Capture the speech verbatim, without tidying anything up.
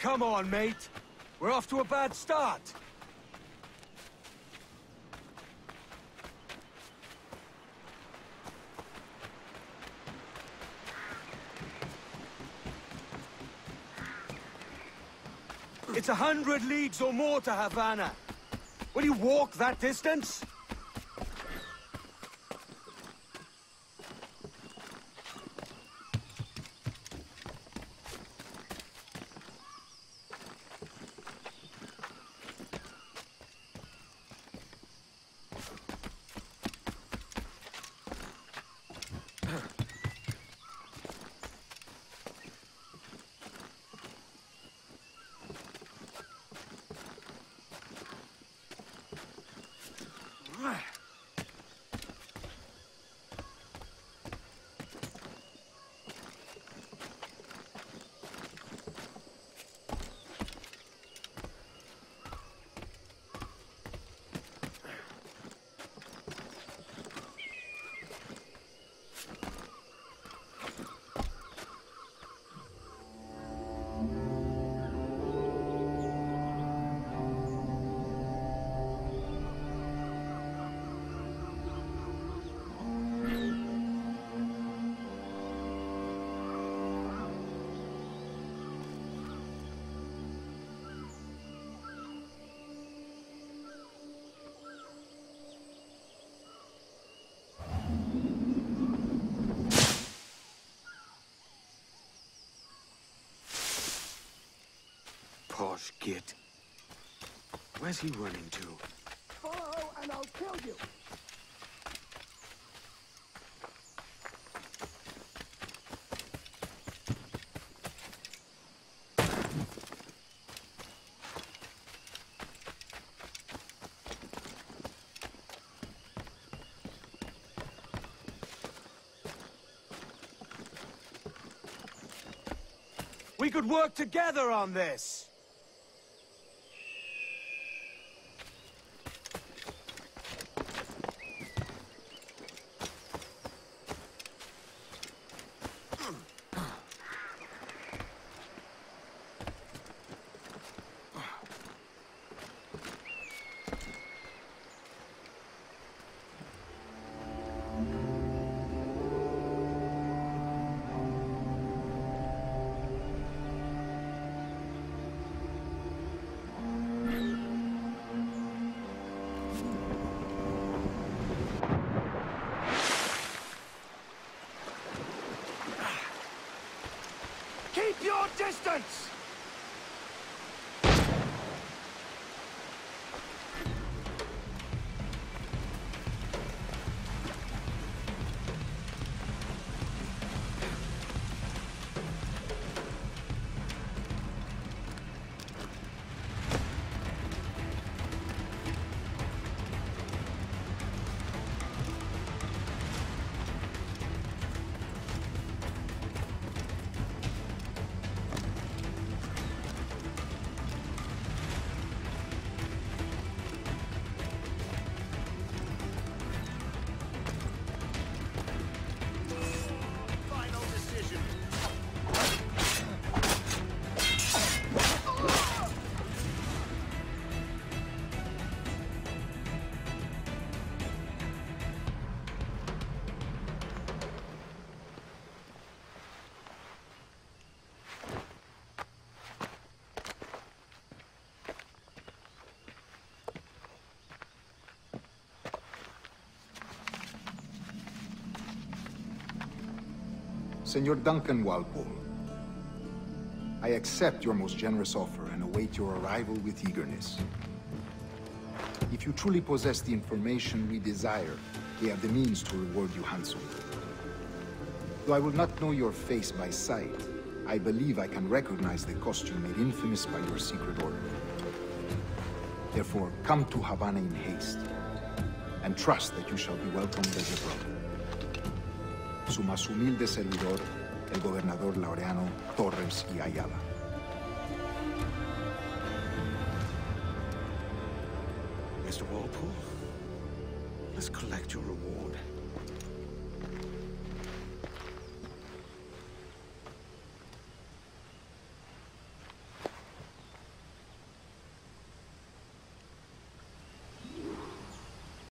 come on, mate. We're off to a bad start. It's a hundred leagues or more to Havana. Will you walk that distance? Posh git. Where's he running to? Follow and I'll kill you! We could work together on this! Keep your distance! Senor Duncan Walpole, I accept your most generous offer and await your arrival with eagerness. If you truly possess the information we desire, we have the means to reward you handsomely. Though I will not know your face by sight, I believe I can recognize the costume made infamous by your secret order. Therefore, come to Havana in haste, and trust that you shall be welcomed as a brother. Su más humilde servidor, el gobernador Laureano Torres y Ayala. Mister Walpole, let's collect your reward.